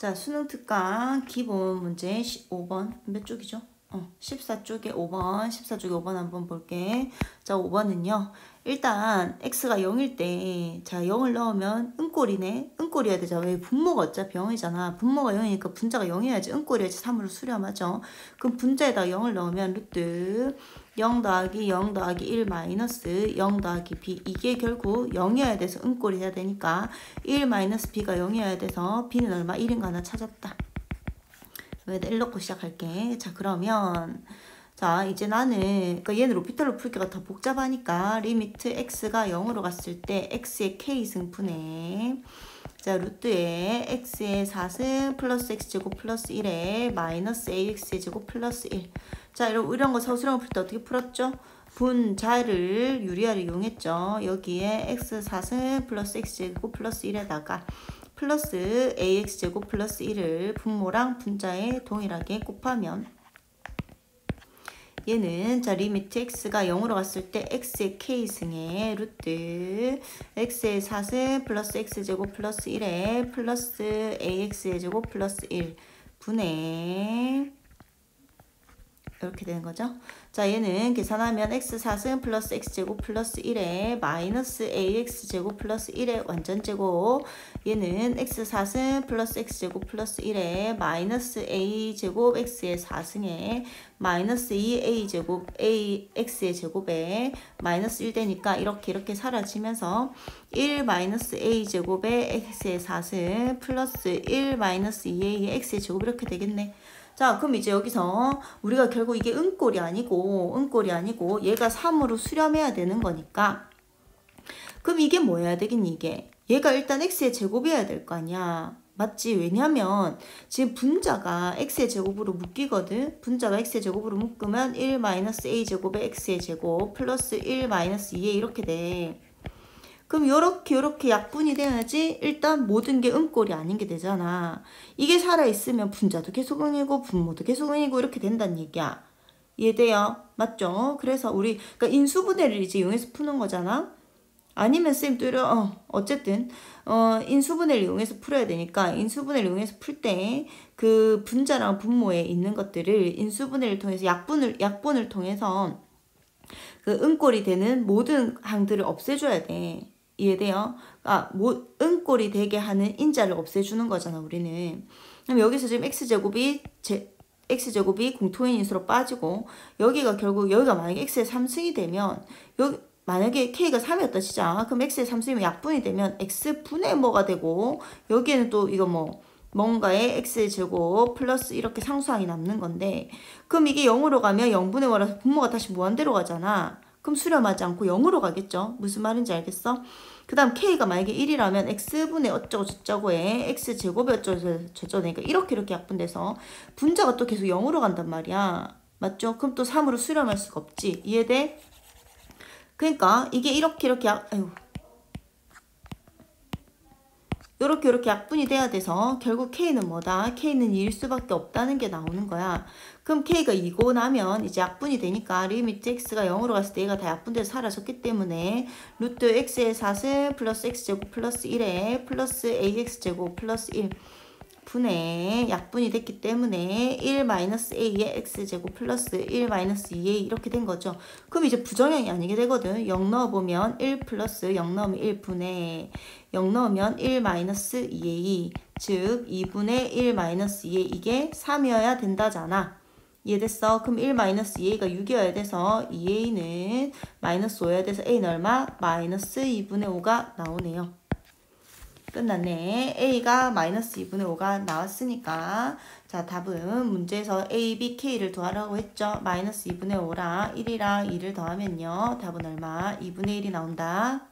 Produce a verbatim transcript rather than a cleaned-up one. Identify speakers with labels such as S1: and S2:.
S1: 자, 수능 특강 기본 문제 오 번 몇 쪽이죠? 어, 십사 쪽에 오 번, 십사 쪽에 오 번 한번 볼게. 자, 오 번은요. 일단 x가 영일 때, 자, 영을 넣으면 은꼴이네. 은꼴이어야 되잖아. 왜? 분모가 어차피 영이잖아. 분모가 영이니까 분자가 영이어야지. 은꼴이어야지 삼으로 수렴하죠. 그럼 분자에다가 영을 넣으면 루트 영 더하기 영 더하기 일 마이너스 영 더하기 b. 이게 결국 영이어야 돼서 은꼴이 해야 되니까 일 마이너스 b가 영이어야 돼서 b는 얼마? 일인가 하나 찾았다. 여기다 일 넣고 시작할게. 자, 그러면 자, 이제 나는, 그러니까 얘는 로피탈로 풀기가 더 복잡하니까 리미트 x가 영으로 갔을 때 x의 k승분에 자, 루트에 x의 사승 플러스 x제곱 플러스 일에 마이너스 ax의 제곱 플러스 일. 자, 이런, 이런 거 서술형을 풀 때 어떻게 풀었죠? 분자를 유리화를 이용했죠. 여기에 x 사승 플러스 x제곱 플러스 일에다가 플러스 ax제곱 플러스 일을 분모랑 분자에 동일하게 곱하면 얘는 자 리미트 x가 영으로 갔을 때 x의 k승에 루트 x의 사승 플러스 x제곱 플러스 일에 플러스 ax의 제곱 플러스 일 분의 이렇게 되는 거죠. 자, 얘는 계산하면 x 사승 플러스 x제곱 플러스 일에 마이너스 ax제곱 플러스 일의 완전제곱. 얘는 x 사승 플러스 x제곱 플러스 일에 마이너스 a제곱 x의 사승에 마이너스 이 a제곱 a x의 제곱에 마이너스 일 되니까 이렇게 이렇게 사라지면서 일 마이너스 a제곱에 x의 사승 플러스 일 마이너스 이 a의 x의 제곱 이렇게 되겠네. 자, 그럼 이제 여기서 우리가 결국 이게 은꼴이 아니고 은꼴이 아니고 얘가 삼으로 수렴해야 되는 거니까 그럼 이게 뭐 해야 되겠니 이게? 얘가 일단 x의 제곱이어야 될 거 아니야. 맞지? 왜냐면 지금 분자가 x의 제곱으로 묶이거든. 분자가 x의 제곱으로 묶으면 일 마이너스 a제곱에 x의 제곱 플러스 일 마이너스 이 a 이렇게 돼. 그럼 요렇게 요렇게 약분이 돼야지 일단 모든 게 은꼴이 아닌 게 되잖아. 이게 살아있으면 분자도 계속 은이고 분모도 계속 은이고 이렇게 된다는 얘기야. 이해돼요? 맞죠? 그래서 우리 그러니까 인수분해를 이제 이용해서 푸는 거잖아. 아니면 쌤 또 이러 어 어쨌든 어 인수분해를 이용해서 풀어야 되니까 인수분해를 이용해서 풀 때 그 분자랑 분모에 있는 것들을 인수분해를 통해서 약분을 약분을 통해서 그 은꼴이 되는 모든 항들을 없애줘야 돼. 이해돼요? 아, 뭐, 은꼴이 되게 하는 인자를 없애주는 거잖아, 우리는. 그럼 여기서 지금 x제곱이, 제, x제곱이 공통인 인수로 빠지고, 여기가 결국, 여기가 만약에 x의 삼승이 되면, 여기, 만약에 k가 삼이었다 치자. 그럼 x의 삼승이면 약분이 되면 x분의 뭐가 되고, 여기에는 또 이거 뭐, 뭔가의 x의 제곱 플러스 이렇게 상수항이 남는 건데, 그럼 이게 영으로 가면 영분의 오라서 분모가 다시 무한대로 가잖아. 그럼 수렴하지 않고 영으로 가겠죠? 무슨 말인지 알겠어? 그 다음 k가 만약에 일이라면 x분의 어쩌고 저쩌고에 x제곱이 어쩌고 저쩌고 그러니까 이렇게 이렇게 약분돼서 분자가 또 계속 영으로 간단 말이야. 맞죠? 그럼 또 삼으로 수렴할 수가 없지. 이해돼? 그러니까 이게 이렇게 이렇게 약, 아유. 요렇게 요렇게 약분이 돼야 돼서 결국 k는 뭐다? k는 이일 수밖에 없다는 게 나오는 거야. 그럼 k가 이고 나면 이제 약분이 되니까 리미트 x가 영으로 갔을 때 얘가 다 약분돼서 사라졌기 때문에 루트 x의 사승 플러스 x제곱 플러스 일에 플러스 ax제곱 플러스 일 분의 약분이 됐기 때문에 일 마이너스 a의 x제곱 플러스 일 마이너스 이 a 이렇게 된 거죠. 그럼 이제 부정형이 아니게 되거든. 영 넣어보면 일 플러스 영 넣으면 일 분의 영 넣으면 일 마이너스 이 a 즉 이분의 일 마이너스 이 a 이게 삼이어야 된다잖아. 이해됐어? 그럼 일 마이너스 이 a가 육이어야 돼서 이 a는 마이너스 오여야 돼서 a는 얼마? 마이너스 이분의 오가 나오네요. 끝났네. a가 마이너스 이분의 오가 나왔으니까 자 답은 문제에서 a, b, k를 더하라고 했죠. 마이너스 이분의 오랑 일이랑 이를 더하면요. 답은 얼마? 이분의 일이 나온다.